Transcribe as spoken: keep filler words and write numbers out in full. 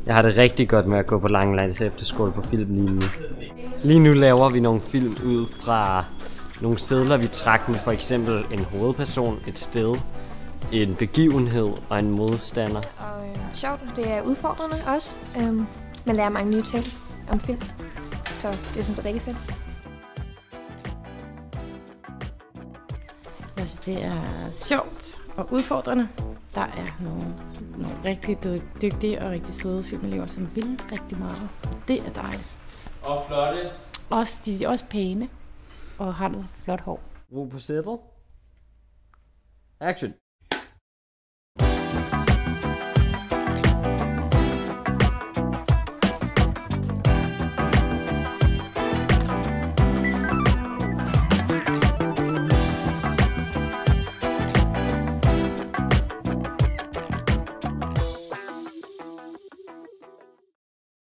Jeg har det rigtig godt med at gå på Langelands efterskole på film lige nu. Lige nu laver vi nogle film ud fra nogle sedler, vi trak med for eksempel en hovedperson, et sted, en begivenhed og en modstander. Og øh, sjovt, det er udfordrende også. Øhm, man lærer mange nye ting om film, så jeg synes, det er rigtig fedt. Jeg synes, det er sjovt og udfordrende. Der er nogle, nogle rigtig dygtige og rigtig søde filmelever, som vil rigtig meget. Det er dejligt. Og flotte. Også, de er også pæne og har noget flot hår. Ro på sættet. Action.